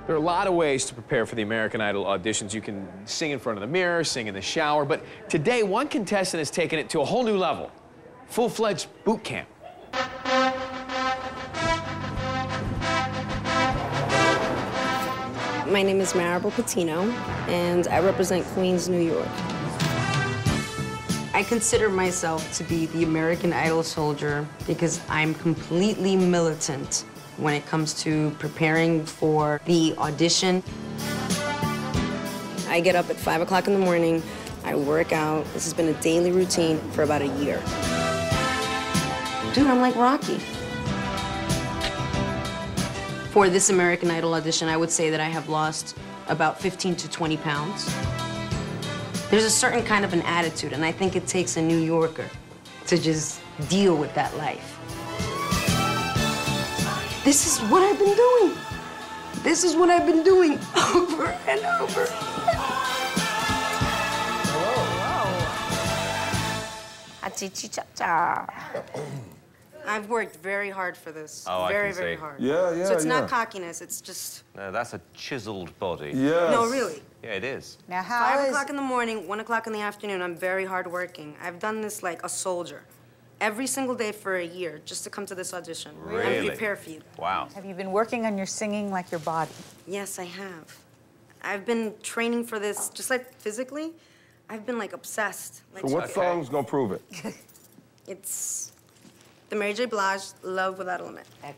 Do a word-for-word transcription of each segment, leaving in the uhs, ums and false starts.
There are a lot of ways to prepare for the American Idol auditions. You can sing in front of the mirror, sing in the shower, but today one contestant has taken it to a whole new level. Full-fledged boot camp. My name is Maribel Patino, and I represent Queens, New York. I consider myself to be the American Idol soldier because I'm completely militant when it comes to preparing for the audition. I get up at five o'clock in the morning, I work out. This has been a daily routine for about a year. Dude, I'm like Rocky. For this American Idol audition, I would say that I have lost about fifteen to twenty pounds. There's a certain kind of an attitude, and I think it takes a New Yorker to just deal with that life. This is what I've been doing. This is what I've been doing over and over. I've worked very hard for this. Oh, very, I can very see. hard. Yeah, yeah, So it's yeah. not cockiness, it's just... No, that's a chiseled body. Yes. No, really. Yeah, it is. Now, how Five is... o'clock in the morning, one o'clock in the afternoon, I'm very hardworking. I've done this like a soldier. Every single day for a year, just to come to this audition. Really? And prepare for you. Wow. Have you been working on your singing like your body? Yes, I have. I've been training for this, just like physically, I've been like obsessed. Like, So what Okay. song's gonna prove it? It's the Mary J. Blige, Love Without a Limit. Okay.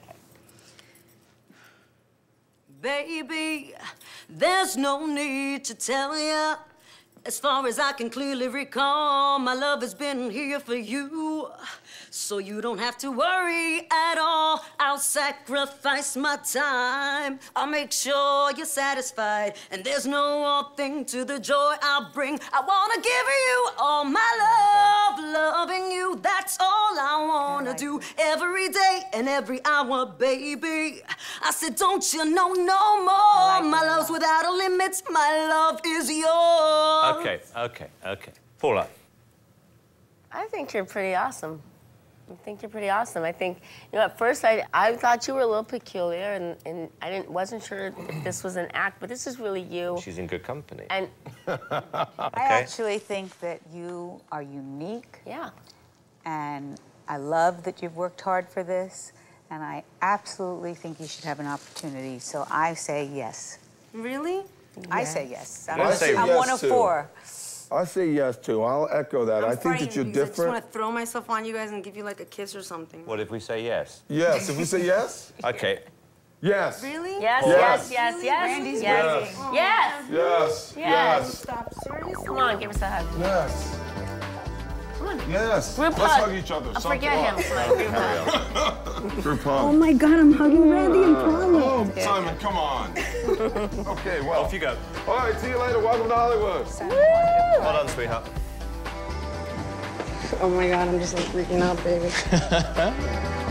Baby, there's no need to tell ya. As far as I can clearly recall, my love has been here for you. So you don't have to worry at all. I'll sacrifice my time. I'll make sure you're satisfied. And there's no odd thing to the joy I'll bring. I wanna give you all my love. Loving you, that's all I wanna like do. Every day and every hour, baby. I said, don't you know no more? like My that a love's lot. without a limit. My love is yours. Okay, okay, okay. Paula. I think you're pretty awesome. I think you're pretty awesome. I think, you know, at first I, I thought you were a little peculiar, and, and I didn't wasn't sure if this was an act, but this is really you. She's in good company. And I actually think that you are unique, yeah, and I love that you've worked hard for this, and I absolutely think you should have an opportunity, so I say yes. Really? I say yes. I'm, I say I'm yes, one of too. four. I say yes, too. I'll echo that. I'm I think that frightened you're because I just different. want to throw myself on you guys and give you like a kiss or something. What if we say yes? Yes, if we say yes? Okay. Yes. Really? yes, Yes. yes, yes, yes, Randy's yes, waiting. yes. Yes. Yes. Yes. Stop, seriously? Come on, give us a hug. Yes. Come on. Yes. Group Let's hug. hug each other. Oh, Sum forget it up. him. Come on, group hug. Group Oh hug. my God, I'm hugging Randy and Paula. Oh, Simon, come on. Okay, well. Off you go. All right, see you later. Welcome to Hollywood. Well done, sweetheart. Oh my God, I'm just like freaking out, baby.